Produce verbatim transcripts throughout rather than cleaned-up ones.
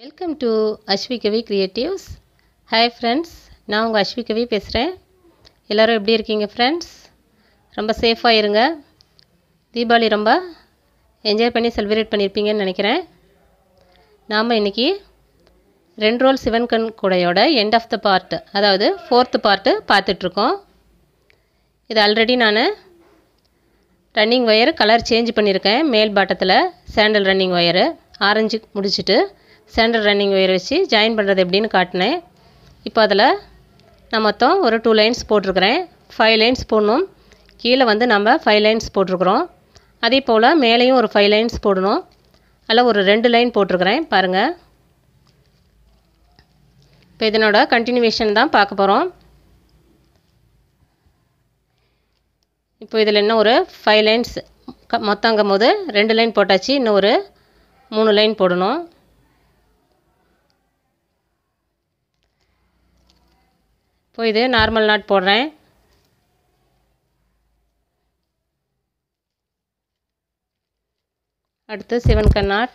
Welcome to Aswikavi creatives. Hi friends, நான் உங்கள் அஸ்விகவி பேசுகிறேன். எல்லோரும் எப்படி இருக்கீங்க ஃப்ரெண்ட்ஸ்? ரொம்ப சேஃபாக இருங்க. தீபாவளி ரொம்ப என்ஜாய் பண்ணி செலிப்ரேட் பண்ணியிருப்பீங்கன்னு நினைக்கிறேன். நாம் இன்றைக்கி ரெண்டு ரோல் சிவன் கண் கூடையோட எண்ட் ஆஃப் த பார்ட், அதாவது ஃபோர்த்து பார்ட்டு பார்த்துட்ருக்கோம். இது ஆல்ரெடி நான் ரன்னிங் ஒயர் கலர் சேஞ்ச் பண்ணியிருக்கேன். மேல் பாட்டத்தில் சாண்டல் ரன்னிங் ஒயரு ஆரஞ்சு முடிச்சுட்டு சாண்டல் ரன்னிங் ஒயர் வச்சு ஜாயின் பண்ணுறது எப்படின்னு காட்டினேன். இப்போ அதில் நான் மொத்தம் ஒரு டூ லைன்ஸ் போட்டிருக்கிறேன். ஃபைவ் லைன்ஸ் போடணும். கீழே வந்து நம்ம ஃபைவ் லைன்ஸ் போட்டிருக்கிறோம். அதே போல் மேலேயும் ஒரு ஃபைவ் லைன்ஸ் போடணும். அதில் ஒரு ரெண்டு லைன் போட்டிருக்கிறேன் பாருங்கள். இப்போ இதனோட கண்டினியூவேஷன் தான் பார்க்க போகிறோம். இப்போ இதில் இன்னும் ஒரு ஃபைவ் லைன்ஸ் மொத்தங்கும் போது ரெண்டு லைன் போட்டாச்சு. இன்னும் ஒரு மூணு லைன் போடணும். இப்போ இது நார்மல் நாட் போடுறேன். அடுத்து சிவன் கண் நாட்.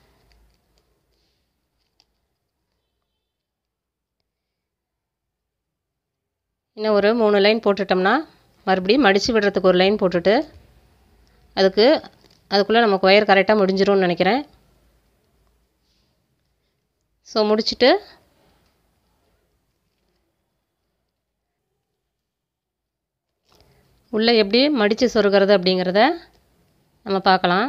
இன்னும் ஒரு மூணு லைன் போட்டுட்டோம்னா மறுபடியும் மடித்து விடுறதுக்கு ஒரு லைன் போட்டுட்டு அதுக்கு அதுக்குள்ளே நமக்கு ஒயர் கரெக்டாக முடிஞ்சிரும்னு நினைக்கிறேன். ஸோ முடிச்சுட்டு உள்ளே எப்படி மடித்து சொருகிறது அப்படிங்கிறத நம்ம பார்க்கலாம்.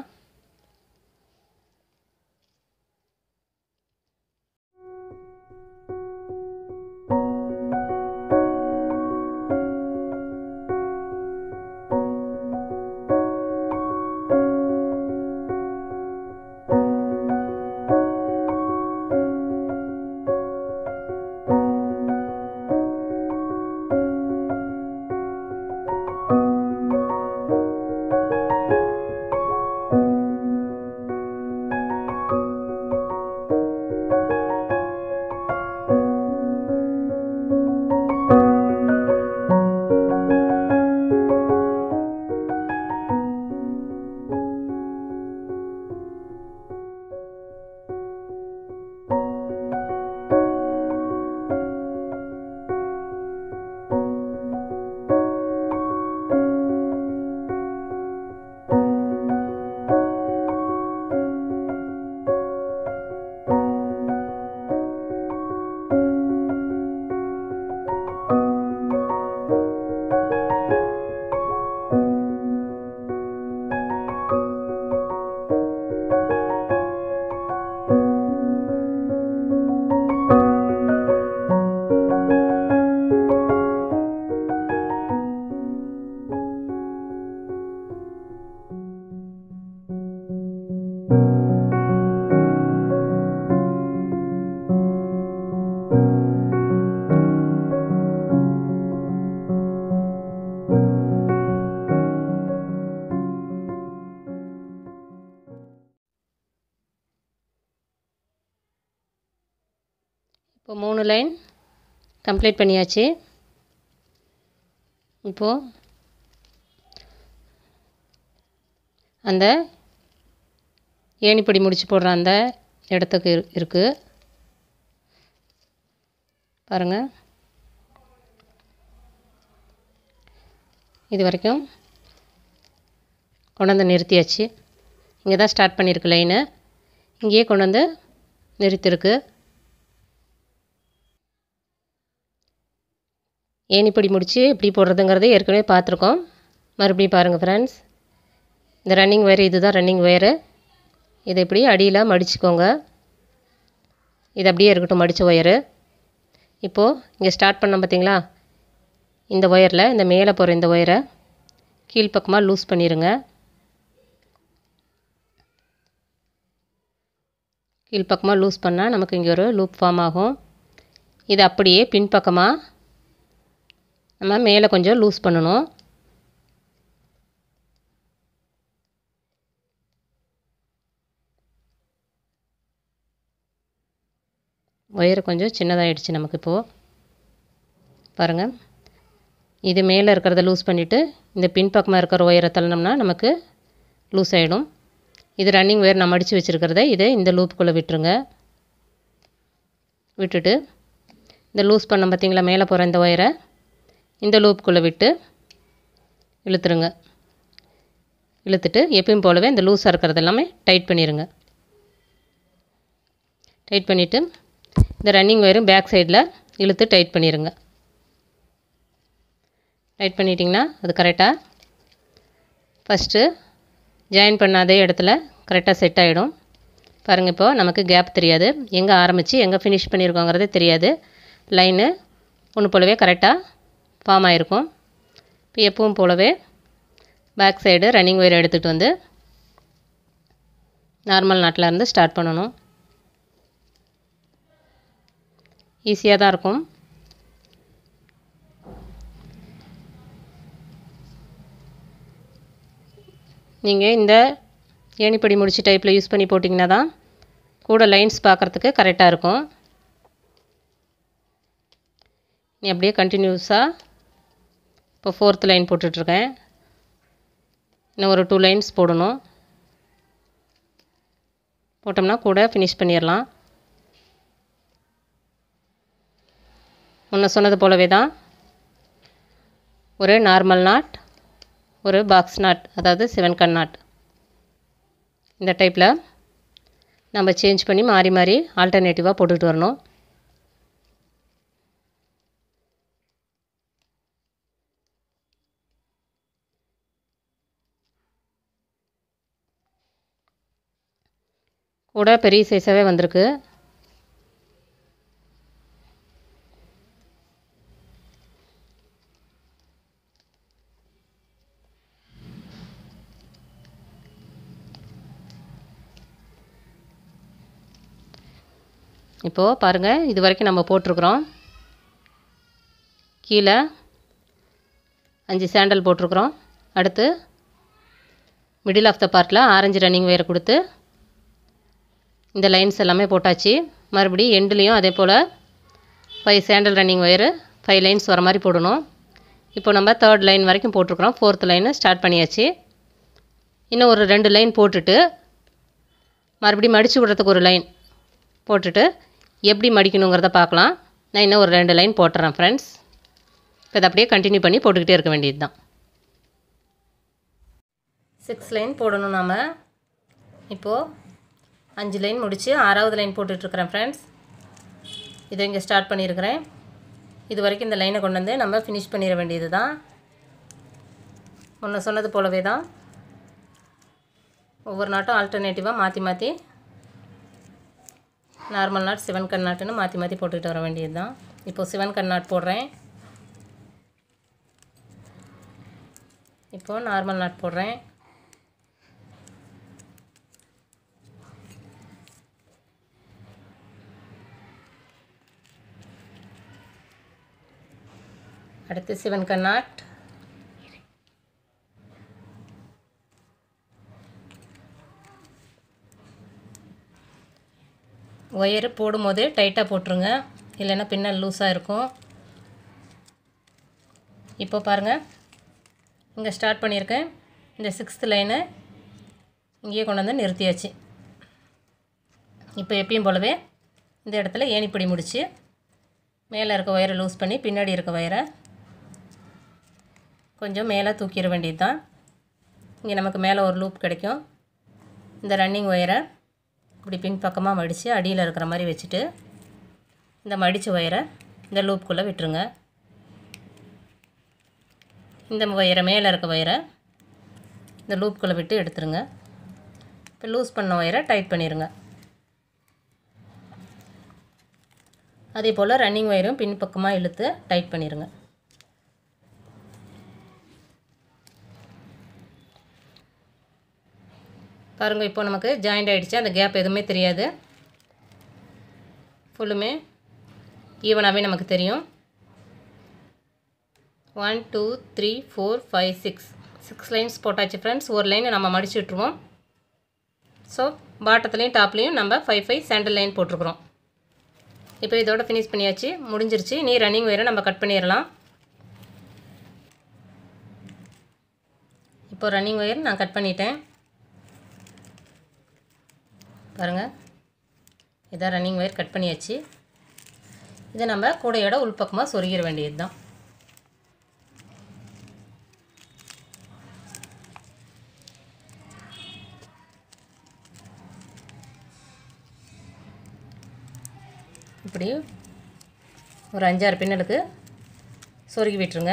இப்போ மூணு லைன் கம்ப்ளீட் பண்ணியாச்சு. இப்போது அந்த ஏணிப்படி முடிச்சு போடுற அந்த இடத்துக்கு இருக்குது பாருங்கள். இது வரைக்கும் கொண்டு வந்து நிறுத்தியாச்சு. இங்கே தான் ஸ்டார்ட் பண்ணியிருக்கு லைனு. இங்கேயே கொண்டு வந்து நிறுத்திருக்கு. ஏணிப்படி முடித்து எப்படி போடுறதுங்கிறத ஏற்கனவே பார்த்துருக்கோம். மறுபடியும் பாருங்கள் ஃப்ரெண்ட்ஸ். இந்த ரன்னிங் ஒயர் இது தான் ரன்னிங் ஒயரு. இதை இப்படி அடியில் மடிச்சுக்கோங்க. இது அப்படியே இருக்கட்டும் மடித்த ஒயரு. இப்போது இங்கே ஸ்டார்ட் பண்ணோம் பார்த்தீங்களா, இந்த ஒயரில் இந்த மேலே போகிற இந்த ஒயரை கீழ்ப்பக்கமாக லூஸ் பண்ணிடுங்க. கீழ்ப்பக்கமாக லூஸ் பண்ணால் நமக்கு இங்கே ஒரு லூப் ஃபார்ம் ஆகும். இது அப்படியே பின்பக்கமாக நம்ம மேலே கொஞ்சம் லூஸ் பண்ணணும். ஒயர் கொஞ்சம் சின்னதாகிடுச்சு நமக்கு. இப்போது பாருங்கள், இது மேலே இருக்கிறத லூஸ் பண்ணிவிட்டு இந்த பின்பக்கமாக இருக்கிற ஒயரை தள்ளினோம்னா நமக்கு லூஸ் ஆகிடும். இது ரன்னிங் ஒயர் நான் மடித்து வச்சுருக்கிறத இதை இந்த லூப்புக்குள்ளே விட்டுருங்க. விட்டுட்டு இந்த லூஸ் பண்ண பார்த்திங்களா மேலே போகிற இந்த ஒயரை இந்த லூப்புக்குள்ளே விட்டு இழுத்துருங்க. இழுத்துட்டு எப்பயும் போலவே இந்த லூஸாக இருக்கிறது எல்லாமே டைட் பண்ணிடுங்க. டைட் பண்ணிவிட்டு இந்த ரன்னிங் ஒயரும் பேக் சைடில் இழுத்து டைட் பண்ணிடுங்க. டைட் பண்ணிட்டிங்கன்னா அது கரெக்டாக ஃபஸ்ட்டு ஜாயின் பண்ண அதே இடத்துல கரெக்டாக செட் ஆகிடும். பாருங்கள், இப்போது நமக்கு கேப் தெரியாது, எங்கே ஆரம்பித்து எங்கே ஃபினிஷ் பண்ணியிருக்கோங்கிறதே தெரியாது. லைனு ஒன்று போலவே கரெக்டாக ஃபார்ம் ஆகிருக்கும். இப்போ எப்பவும் போலவே பேக் சைடு ரன்னிங் ஒயர் எடுத்துகிட்டு வந்து நார்மல் நாட்டில் இருந்து ஸ்டார்ட் பண்ணணும். ஈஸியாக தான் இருக்கும். நீங்கள் இந்த ஏணிப்படி முடிச்சு டைப்பில் யூஸ் பண்ணி போட்டிங்கன்னா தான் கூட லைன்ஸ் பார்க்குறதுக்கு கரெக்டாக இருக்கும். நீ அப்படியே கண்டினியூஸாக இப்போ ஃபோர்த் லைன் போட்டுட்ருக்கேன். இன்னும் ஒரு டூ லைன்ஸ் போடணும். போட்டோம்னா கூட ஃபினிஷ் பண்ணிடலாம். முன்ன சொன்னது போலவே தான் ஒரு நார்மல் நாட், ஒரு பாக்ஸ் நாட், அதாவது சிவன் கண் நாட். இந்த டைப்பில் நம்ம சேஞ்ச் பண்ணி மாறி மாறி ஆல்டர்னேட்டிவாக போட்டுக்கிட்டு வரணும். கூட பெரிய சைஸாகவே வந்திருக்கு. இப்போது பாருங்கள், இது வரைக்கும் நம்ம போட்டிருக்கிறோம். கீழே அஞ்சு சாண்டல் போட்டிருக்கிறோம். அடுத்து மிடில் ஆஃப் த பார்ட்டில் ஆரஞ்சு ரன்னிங் ஒயரை கொடுத்து இந்த லைன்ஸ் எல்லாமே போட்டாச்சு. மறுபடியும் எண்டுலேயும் அதே போல் five sandal running wire five lines வர மாதிரி போடணும். இப்போ நம்ம தேர்ட் லைன் வரைக்கும் போட்டிருக்கிறோம். ஃபோர்த் லைனு ஸ்டார்ட் பண்ணியாச்சு. இன்னும் ஒரு ரெண்டு லைன் போட்டுட்டு மறுபடியும் மடித்து விடுறதுக்கு ஒரு லைன் போட்டுட்டு எப்படி மடிக்கணுங்கிறத பார்க்கலாம். நான் இன்னும் ஒரு ரெண்டு லைன் போட்டுறேன் ஃப்ரெண்ட்ஸ். இப்போ இதை அப்படியே கண்டினியூ பண்ணி போட்டுக்கிட்டே இருக்க வேண்டியது தான். சிக்ஸ் லைன் போடணும் நாம். இப்போது அஞ்சு லைன் முடித்து ஆறாவது லைன் போட்டுட்ருக்கிறேன் ஃப்ரெண்ட்ஸ். இதை இங்கே ஸ்டார்ட் பண்ணியிருக்கிறேன். இது வரைக்கும் இந்த லைனை கொண்டு வந்து நம்ம ஃபினிஷ் பண்ணிட வேண்டியது தான். முன்ன சொன்னது போலவே தான் ஒவ்வொரு நாட்டும் ஆல்டர்னேட்டிவாக மாற்றி மாற்றி நார்மல் நாட், சிவன் கண் நாட்டுன்னு மாற்றி மாற்றி போட்டுக்கிட்டு வர வேண்டியது தான். இப்போது சிவன் கண் நாட் போடுறேன். இப்போது நார்மல் நாட் போடுறேன். அடுத்து சிவன் கண் நாட். ஒயரு போடும்போது டைட்டாக போட்டுருங்க, இல்லைன்னா பின்னல் லூஸாக இருக்கும். இப்போ பாருங்கள், இங்கே ஸ்டார்ட் பண்ணியிருக்கேன். இந்த சிக்ஸ்த் லைனை இங்கேயே கொண்டு வந்து நிறுத்தியாச்சு. இப்போ எப்பயும் போலவே இந்த இடத்துல ஏணிப்படி முடித்து மேலே இருக்க ஒயரை லூஸ் பண்ணி பின்னாடி இருக்க ஒயரை கொஞ்சம் மேலே தூக்கிட வேண்டியது தான். இங்கே நமக்கு மேலே ஒரு லூப் கிடைக்கும். இந்த ரன்னிங் ஒயரை இப்படி பின் பக்கமாக மடித்து அடியில் இருக்கிற மாதிரி வச்சுட்டு இந்த மடித்த ஒயரை இந்த லூப்புக்குள்ளே விட்டுருங்க. இந்த ஒயரை மேலே இருக்க ஒயரை இந்த லூப்புக்குள்ளே விட்டு எடுத்துருங்க. இப்போ லூஸ் பண்ண ஒயரை டைட் பண்ணிடுங்க. அதே போல் ரன்னிங் ஒயரும் பின் பக்கமாக இழுத்து டைட் பண்ணிடுங்க. பாருங்கள், இப்போ நமக்கு ஜாயிண்ட் ஆகிடுச்சு. அந்த கேப் எதுவுமே தெரியாது. ஃபுல்லுமே ஈவனாகவே நமக்கு தெரியும். One two three four five six six lines போட்டாச்சு ஃப்ரெண்ட்ஸ். ஒரு லைனை நம்ம மடிச்சு விட்ருவோம். ஸோ பாட்டத்துலேயும் டாப்லேயும் நம்ம ஃபைவ் ஃபைவ் சாண்டல் லைன் போட்டிருக்கிறோம். இப்போ இதோட ஃபினிஷ் பண்ணியாச்சு, முடிஞ்சிருச்சு. நீ ரன்னிங் ஒயரை நம்ம கட் பண்ணிடலாம். இப்போ ரன்னிங் ஒயர் நான் கட் பண்ணிட்டேன். பாருங்கள், இதான் ரன்னிங் ஒயர் கட் பண்ணியாச்சு. இதை நம்ம கூடையோட உள்பக்கமாக சொருகிற வேண்டியது தான். இப்படி ஒரு அஞ்சாறு பின்னலுக்கு சொருகி விட்டுருங்க.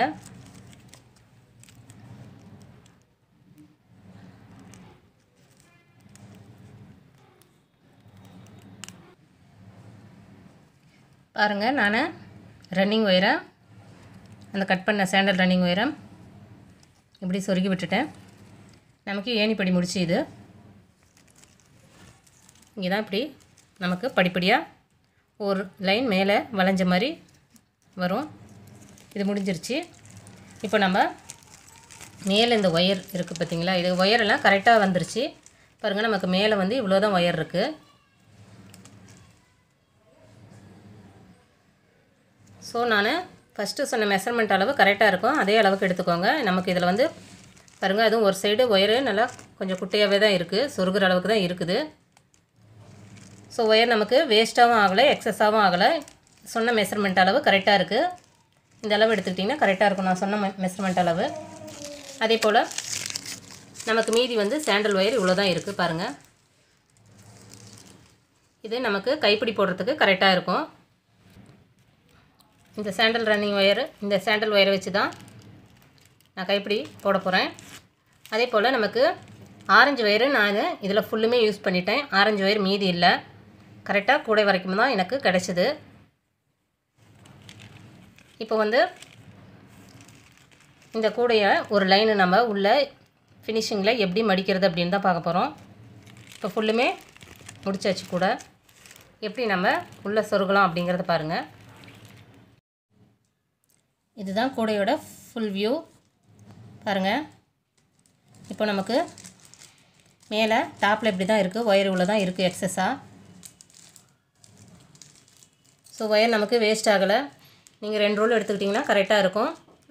பாருங்கள், நான் ரன்னிங் ஒயரை அந்த கட் பண்ண சாண்டல் ரன்னிங் ஒயரை இப்படி சொருகி விட்டுட்டேன். நமக்கு ஏணிப்படி முடிச்சு இது இங்கே தான் இப்படி நமக்கு படிப்படியாக ஒரு லைன் மேலே வளைஞ்ச மாதிரி வரும். இது முடிஞ்சிருச்சு. இப்போ நம்ம மேலே இந்த ஒயர் இருக்குது பார்த்திங்களா, இது ஒயரெல்லாம் கரெக்டாக வந்துருச்சு. பாருங்கள், நமக்கு மேலே வந்து இவ்வளோ தான் ஒயர் இருக்குது. ஸோ நான் ஃபஸ்ட்டு சொன்ன மெஷர்மெண்ட் அளவு கரெக்டாக இருக்கும், அதே அளவுக்கு எடுத்துக்கோங்க. நமக்கு இதில் வந்து பாருங்கள், அதுவும் ஒரு சைடு ஒயரு நல்லா கொஞ்சம் குட்டையாகவே தான் இருக்குது, சொருகிற அளவுக்கு தான் இருக்குது. ஸோ ஒயர் நமக்கு வேஸ்ட்டாகவும் ஆகலை, எக்ஸஸாகவும் ஆகலை. சொன்ன மெஷர்மெண்ட் அளவு கரெக்டாக இருக்குது. இந்த அளவு எடுத்துக்கிட்டிங்கன்னா கரெக்டாக இருக்கும் நான் சொன்ன மெஷர்மெண்ட் அளவு. அதே போல் நமக்கு மீதி வந்து சாண்டல் ஒயர் இவ்வளோ தான் இருக்குது பாருங்கள். இது நமக்கு கைப்பிடி போடுறதுக்கு கரெக்டாக இருக்கும். இந்த சாண்டல் ரன்னிங் ஒயர், இந்த சாண்டல் ஒயரை வச்சு தான் நான் கைப்பிடி போட போகிறேன். அதே போல் நமக்கு ஆரஞ்சு ஒயரு நான் இதில் ஃபுல்லுமே யூஸ் பண்ணிட்டேன். ஆரஞ்சு ஒயர் மீதி இல்லை, கரெக்டாக கூடை வரைக்கும் தான் எனக்கு கிடச்சிது. இப்போ வந்து இந்த கூடையை ஒரு லைனு நம்ம உள்ள ஃபினிஷிங்கில் எப்படி மடிக்கிறது அப்படின்னு தான் பார்க்க போகிறோம். இப்போ ஃபுல்லுமே முடிச்சாச்சு. கூட எப்படி நம்ம உள்ளே சொருகலாம் அப்படிங்கிறத பாருங்கள். இதுதான் கூடையோட ஃபுல் வியூ பாருங்கள். இப்போ நமக்கு மேலே டாப்பில் இப்படி தான் இருக்குது, ஒயர் இவ்வளோ தான் இருக்குது எக்ஸஸாக. ஸோ ஒயர் நமக்கு வேஸ்ட் ஆகலை. நீங்கள் ரெண்டு ரோல் எடுத்துக்கிட்டிங்கன்னா கரெக்டாக இருக்கும்.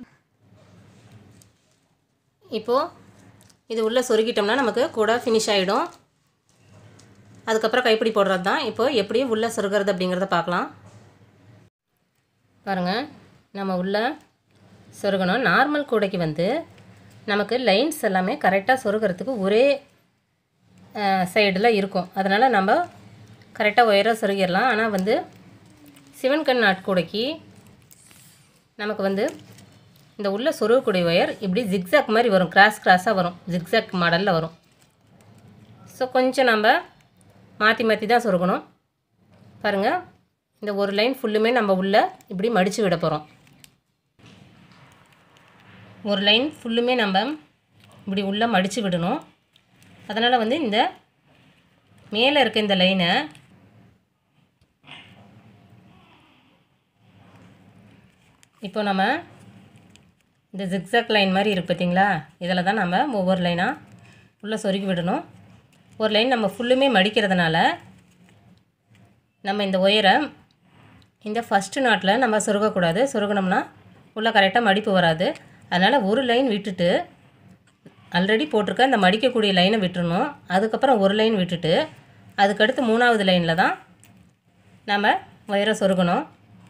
இப்போது இது உள்ளே சொருகிட்டோம்னா நமக்கு கூட ஃபினிஷ் ஆகிடும். அதுக்கப்புறம் கைப்பிடி போடுறது தான். இப்போது எப்படி உள்ளே சொருகிறது அப்படிங்கிறத பார்க்கலாம். பாருங்கள், நம்ம உள்ளே சொருகணும். நார்மல் கூடைக்கு வந்து நமக்கு லைன்ஸ் எல்லாமே கரெக்டாக சொருகிறதுக்கு ஒரே சைடில் இருக்கும். அதனால் நம்ம கரெக்டாக ஒயராக சொருகிடலாம். ஆனால் வந்து சிவன் கண் நாட்கூடைக்கு நமக்கு வந்து இந்த உள்ள சொருகக்கூடிய ஒயர் இப்படி ஜிக்ஸாக் மாதிரி வரும், கிராஸ் கிராஸாக வரும், ஜிக்ஸாக் மாடலில் வரும். ஸோ கொஞ்சம் நம்ம மாற்றி மாற்றி தான் சொருகணும். பாருங்கள், இந்த ஒரு லைன் ஃபுல்லுமே நம்ம உள்ளே இப்படி மடித்து விட போகிறோம். ஒரு லைன் ஃபுல்லுமே நம்ம இப்படி உள்ளே மடித்து விடணும். அதனால் வந்து இந்த மேலே இருக்க இந்த லைனை இப்போ நம்ம இந்த ஜிக்ஸாக் லைன் மாதிரி இருக்குது பார்த்திங்களா, இதில் தான் நம்ம ஒவ்வொரு லைனாக உள்ளே சொருகி விடணும். ஒரு லைன் நம்ம ஃபுல்லுமே மடிக்கிறதுனால நம்ம இந்த ஒயரை இந்த ஃபஸ்ட்டு நாட்டில் நம்ம சொருகக்கூடாது. சொருகணும்னா உள்ளே கரெக்டாக மடிப்பு வராது. அதனால் ஒரு லைன் விட்டுட்டு ஆல்ரெடி போட்டிருக்க அந்த மடிக்கக்கூடிய லைனை விட்டுறணும். அதுக்கப்புறம் ஒரு லைன் விட்டுட்டு அதுக்கடுத்து மூணாவது லைனில் தான் நம்ம ஒயரை சொருகணும்.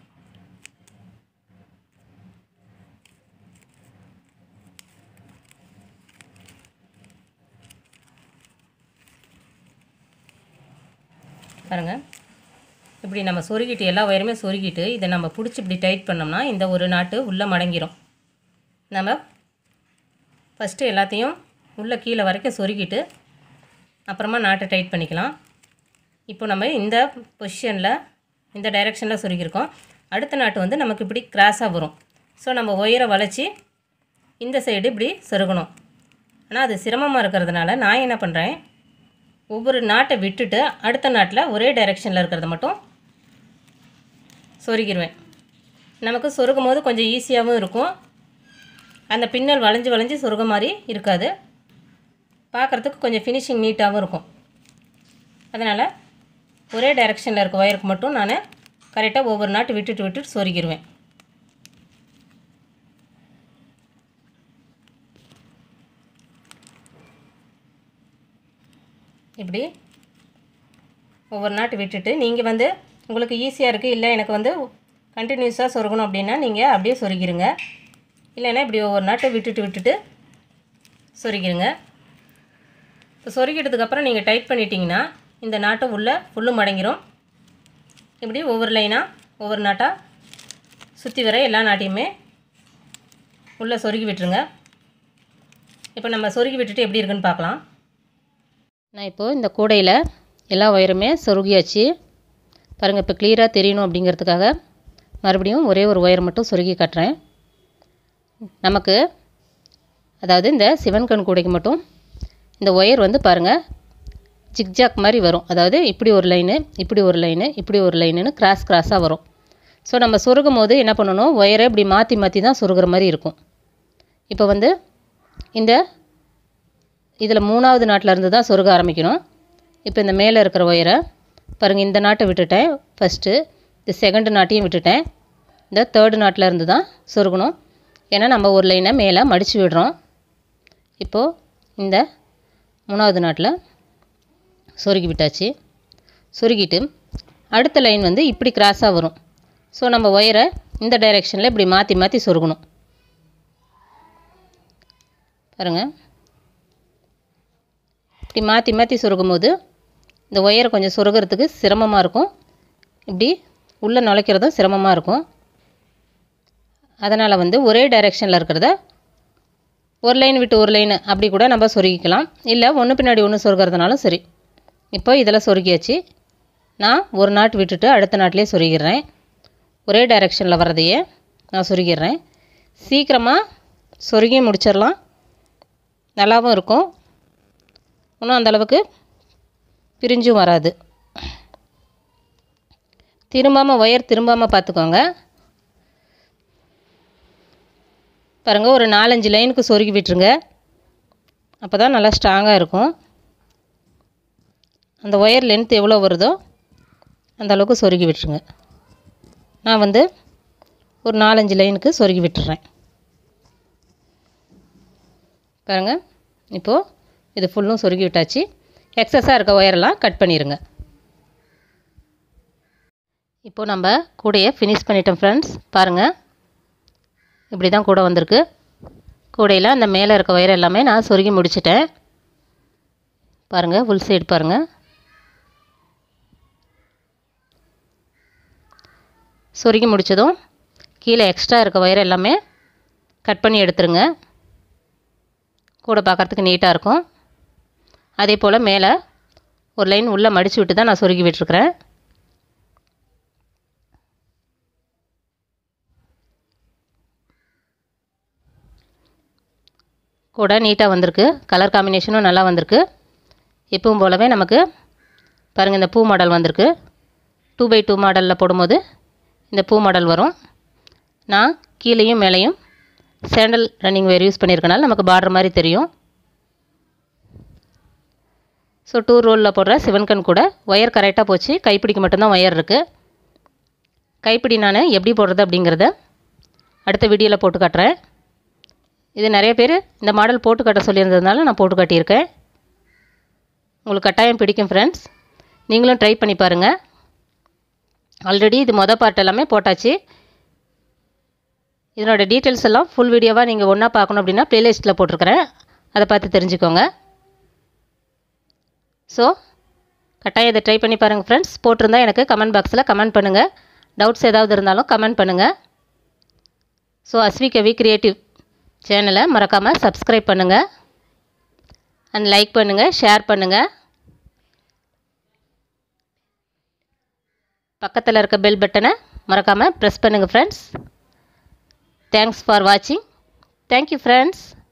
பாருங்கள், இப்படி நம்ம சொருகிட்டு எல்லா ஒயருமே சொருகிட்டு இதை நம்ம பிடிச்சி இப்படி டைட் பண்ணோம்னா இந்த ஒரு நாட்டு உள்ளே மடங்கிடும். நம்ம ஃபஸ்ட்டு எல்லாத்தையும் உள்ளே கீழே வரைக்கும் சொருகிட்டு அப்புறமா நாட்டை டைட் பண்ணிக்கலாம். இப்போ நம்ம இந்த பொசிஷனில் இந்த டைரெக்ஷனில் சொருகியிருக்கோம். அடுத்த நாட்டு வந்து நமக்கு இப்படி கிராஸாக வரும். ஸோ நம்ம ஒயரை வளைச்சி இந்த சைடு இப்படி சொருகணும். ஆனால் அது சிரமமாக இருக்கிறதுனால நான் என்ன பண்ணுறேன், ஒவ்வொரு நாட்டை விட்டுட்டு அடுத்த நாட்டில் ஒரே டைரெக்ஷனில் இருக்கிறத மட்டும் சொருகிடுவேன். நமக்கு சொருகும் போது கொஞ்சம் ஈஸியாகவும் இருக்கும். அந்த பின்னல் வளைஞ்சு வளைஞ்சு சொருக மாதிரி இருக்காது, பார்க்குறதுக்கு கொஞ்சம் ஃபினிஷிங் நீட்டாகவும் இருக்கும். அதனால் ஒரே டைரெக்ஷனில் இருக்க ஒயருக்கு மட்டும் நான் கரெக்டாக ஒவ்வொரு நாட்டு விட்டுட்டு விட்டுட்டு சொருகிடுவேன். இப்படி ஒவ்வொரு நாட்டு விட்டுட்டு நீங்கள் வந்து உங்களுக்கு ஈஸியாக இருக்குது, இல்லை எனக்கு வந்து கண்டினியூஸாக சொருகணும் அப்படின்னா நீங்கள் அப்படியே சொருகிருங்க. இல்லைன்னா இப்படி ஒவ்வொரு நாட்டை விட்டுட்டு விட்டுட்டு சொருகிருங்க. இப்போ சொருகிட்டதுக்கப்புறம் நீங்கள் டைட் பண்ணிட்டீங்கன்னா இந்த நாட்டை உள்ளே ஃபுல்லும் மடங்கிரும். இப்படி ஒவ்வொரு லைனாக ஒவ்வொரு நாட்டாக சுற்றி வர எல்லா நாட்டையுமே உள்ளே சொருகி விட்டுருங்க. இப்போ நம்ம சொருகி விட்டுட்டு எப்படி இருக்குன்னு பார்க்கலாம். நான் இப்போது இந்த கூடையில் எல்லா ஒயருமே சொருகியாச்சு பாருங்கள். இப்போ கிளியராக தெரியணும் அப்படிங்கிறதுக்காக மறுபடியும் ஒரே ஒரு ஒயர் மட்டும் சொருகி காட்டுறேன். நமக்கு அதாவது இந்த சிவன் கண் கூடைக்கு மட்டும் இந்த ஒயர் வந்து பாருங்கள் ஜிக்ஜாக் மாதிரி வரும். அதாவது இப்படி ஒரு லைனு, இப்படி ஒரு லைனு, இப்படி ஒரு லைனுன்னு கிராஸ் கிராஸாக வரும். ஸோ நம்ம சொருகும் போது என்ன பண்ணணும், ஒயரை இப்படி மாற்றி மாற்றி தான் சொருகிற மாதிரி இருக்கும். இப்போ வந்து இந்த இதில் மூணாவது நாட்டில் இருந்து தான் சொருக ஆரம்பிக்கணும். இப்போ இந்த மேலே இருக்கிற ஒயரை பாருங்கள், இந்த நாட்டை விட்டுட்டேன் ஃபஸ்ட்டு, இந்த செகண்டு நாட்டையும் விட்டுட்டேன். இந்த தேர்டு நாட்டில் இருந்து தான் சொருகணும். ஏன்னா நம்ம ஒரு லைனை மேலே மடித்து விடுறோம். இப்போது இந்த மூணாவது நாட்டில் சொருகி விட்டாச்சு. சொருகிட்டு அடுத்த லைன் வந்து இப்படி கிராஸாக வரும். ஸோ நம்ம ஒயரை இந்த டைரெக்ஷனில் இப்படி மாற்றி மாற்றி சொருகணும். பாருங்கள், இப்படி மாற்றி மாற்றி சொருகும் போது இந்த ஒயரை கொஞ்சம் சொருகிறதுக்கு சிரமமாக இருக்கும். இப்படி உள்ளே நுழைக்கிறதும் சிரமமாக இருக்கும். அதனால் வந்து ஒரே டைரெக்ஷனில் இருக்கிறத ஒரு லைன் விட்டு ஒரு லைன் அப்படி கூட நம்ம சொருகிக்கலாம். இல்லை ஒன்று பின்னாடி ஒன்று சொருகிறதுனாலும் சரி. இப்போ இதில் சொருகியாச்சு. நான் ஒரு நாட்டு விட்டுட்டு அடுத்த நாட்டிலே சொருகிடுறேன். ஒரே டைரெக்ஷனில் வர்றதையே நான் சொருகிடுறேன். சீக்கிரமாக சொருகி முடிச்சிடலாம். நல்லாவும் இருக்கும். இன்னும் அந்தளவுக்கு பிரிஞ்சும் வராது. திரும்பாமல் ஒயர் திரும்பாமல் பார்த்துக்கோங்க. பாருங்கள், ஒரு நாலஞ்சு லைனுக்கு சொருகி விட்டுருங்க. அப்போ தான் நல்லா ஸ்ட்ராங்காக இருக்கும். அந்த ஒயர் லென்த் எவ்வளோ வருதோ அந்த அளவுக்கு சொருகி விட்டுருங்க. நான் வந்து ஒரு நாலஞ்சு லைனுக்கு சொருகி விட்டுறேன். பாருங்கள், இப்போது இது ஃபுல்லும் சொருகி விட்டாச்சு. எக்ஸஸாக இருக்க ஒயரெல்லாம் கட் பண்ணிடுங்க. இப்போது நம்ம கூடையை ஃபினிஷ் பண்ணிட்டோம் ஃப்ரெண்ட்ஸ். பாருங்கள், இப்படி தான் கூட வந்திருக்கு. கூடையில் அந்த மேலே இருக்க ஒயர் எல்லாமே நான் சொருகி முடிச்சிட்டேன். பாருங்கள், உள் சைடு பாருங்கள். சொருகி முடித்ததும் கீழே எக்ஸ்ட்ரா இருக்க ஒயர் எல்லாமே கட் பண்ணி எடுத்துருங்க. கூட பார்க்குறதுக்கு நீட்டாக இருக்கும். அதே போல் மேலே ஒரு லைன் உள்ளே மடித்து விட்டு தான் நான் சொருகி விட்டுருக்குறேன். கூட நீட்டாக வந்திருக்கு. கலர் காம்பினேஷனும் நல்லா வந்திருக்கு. எப்பவும் போலவே நமக்கு பாருங்கள், இந்த பூ மாடல் வந்திருக்கு. டூ பை டூ மாடலில் போடும்போது இந்த பூ மாடல் வரும். நான் கீழேயும் மேலேயும் சேண்டல் ரன்னிங் ஒயர் யூஸ் பண்ணியிருக்கனால நமக்கு பார்டர் மாதிரி தெரியும். ஸோ டூ ரோலில் போடுற சிவன் கண் கூட ஒயர் கரெக்டாக போச்சு. கைப்பிடிக்கு மட்டும்தான் ஒயர் இருக்குது. கைப்பிடி நான் எப்படி போடுறது அப்படிங்கிறத அடுத்த வீடியோவில் போட்டு காட்டுறேன். இது நிறைய பேர் இந்த மாடல் போட்டு காட்ட சொல்லியிருந்ததுனால நான் போட்டு காட்டியிருக்கேன். உங்களுக்கு கட்டாயம் பிடிக்கும் ஃப்ரெண்ட்ஸ். நீங்களும் ட்ரை பண்ணி பாருங்கள். ஆல்ரெடி இது மொதல் பார்ட் எல்லாமே போட்டாச்சு. இதனோட டீட்டெயில்ஸ் எல்லாம் ஃபுல் வீடியோவாக நீங்கள் ஒன்றா பார்க்கணும் அப்படின்னா ப்ளேலிஸ்ட்டில் போட்டிருக்கிறேன். அதை பார்த்து தெரிஞ்சுக்கோங்க. ஸோ கட்டாயம் இதை ட்ரை பண்ணி பாருங்கள் ஃப்ரெண்ட்ஸ். போட்டிருந்தா எனக்கு கமெண்ட் பாக்ஸில் கமெண்ட் பண்ணுங்கள். டவுட்ஸ் ஏதாவது இருந்தாலும் கமெண்ட் பண்ணுங்கள். ஸோ அஸ்விகவி கிரியேட்டிவ் சேனலை மறக்காமல் சப்ஸ்கிரைப் பண்ணுங்கள் அண்ட் லைக் பண்ணுங்கள், ஷேர் பண்ணுங்கள். பக்கத்தில் இருக்க பெல் பட்டனை மறக்காமல் ப்ரெஸ் பண்ணுங்கள் ஃப்ரெண்ட்ஸ். தேங்க்ஸ் ஃபார் வாட்சிங். Thank you friends.